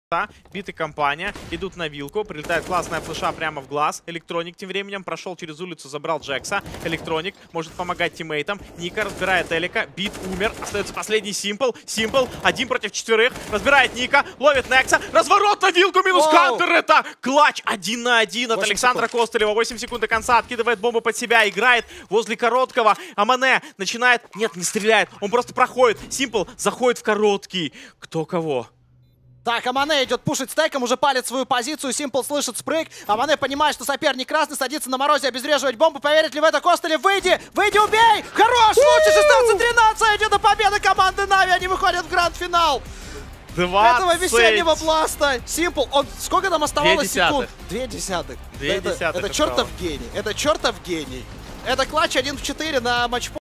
Бит и компания идут на вилку. Прилетает классная флеша прямо в глаз. Электроник тем временем прошел через улицу, забрал Джекса. Электроник может помогать тиммейтам. Ника разбирает Элика. Бит умер. Остается последний Симпл. Симпл 1 против 4. Разбирает Ника. Ловит Некса. Разворот на вилку. Минус кантер. Это клатч 1 на 1 от Александра Костылева. 8 секунд до конца. Откидывает бомбу под себя. Играет возле короткого. Амане начинает... Нет, не стреляет. Он просто проходит. Симпл заходит в короткий. Кто кого? Так, Амане идет пушить стейком, уже палит свою позицию. Симпл слышит спрыг. Амане понимает, что соперник красный, садится на морозе обезвреживать бомбу. Поверит ли в это Костылев? Выйди! Выйди, убей! Хорош! Лучше 16-13! Идет до победы команды Нави. Они выходят в гранд-финал. 20. Этого весеннего бласта. Симпл, он... Сколько там оставалось секунд? 0,2. Это чертов гений. Это чертов гений. Это клатч 1 в 4 на матчпоинте.